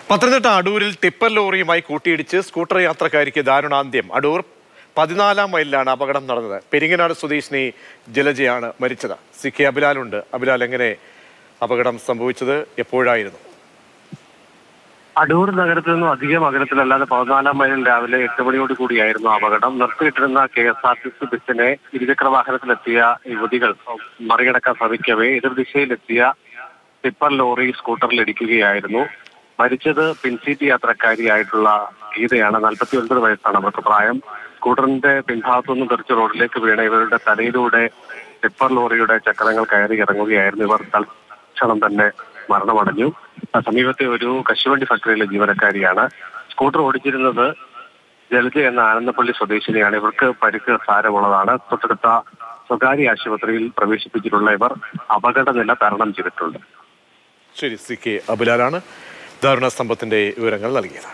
പത്തനംതിട്ട അടൂരിൽ ടിപ്പർ ലോറിയുമായി കൂട്ടിയിടിച്ച് സ്കൂട്ടർ യാത്രക്കാരിക്ക് ദാരുണാന്ത്യം. അടൂർ 14-ാം മൈലിലാണ് അപകടം നടന്നത്. പെരിങ്ങനാട് സ്വദേശിനി ജലജയാണ് മരിച്ചത്. CK അബിലാലുണ്ട്. അബിലാൽ, എങ്ങനെ അപകടം സംഭവിച്ചത്? എപ്പോഴായിരുന്നു? അടൂർ നഗരത്തിൽ നിന്നും അധികം അകലത്തിലല്ലാതെ 14-ാം മൈലിൽ രാവിലെ 8 മണിയോട് കൂടിയായിരുന്നു അപകടം. നിർത്തിയിട്ടിരുന്ന KSRTC ബസ്സിനെ ഇരുചക്ര വാഹനത്തിലെത്തിയ യുവതികൾ മറികടക്കാൻ ശ്രമിക്കവേ എതിർദിശയിലെത്തിയ ടിപ്പർ ലോറി സ്കൂട്ടറിൽ ഇടിക്കുകയായിരുന്നു. മരിച്ചത് പിൻസീറ്റ് യാത്രക്കാരിയായിട്ടുള്ള ഗീതയാണ്. 49 വയസ്സാണ് അവർക്ക് പ്രായം. സ്കൂട്ടറിന്റെ പിൻഭാഗത്തുനിന്ന് തെറിച്ച് റോഡിലേക്ക് വീണ ഇവരുടെ തലയിലൂടെ ടിപ്പർ ലോറിയുടെ ചക്രങ്ങൾ കയറി ഇറങ്ങുകയായിരുന്നു. ഇവർ തൽക്ഷണം തന്നെ മരണമടഞ്ഞു. സമീപത്തെ ഒരു കശുവണ്ടി ഫാക്ടറിയിലെ ജീവനക്കാരിയാണ്. സ്കൂട്ടർ ഓടിച്ചിരുന്നത് ജലജ എന്ന ആനന്ദപ്പള്ളി സ്വദേശിനിയാണ്. ഇവർക്ക് പരിക്ക് സാരമുള്ളതാണ്. തൊട്ടടുത്ത സ്വകാര്യ ആശുപത്രിയിൽ പ്രവേശിപ്പിച്ചിട്ടുള്ള ഇവർ അപകടനില തരണം ചെയ്തിട്ടുണ്ട്. ശരി, CK അബിലാലാണ് ദാരുണ സംഭവത്തിന്റെ വിവരങ്ങൾ നൽകിയത്.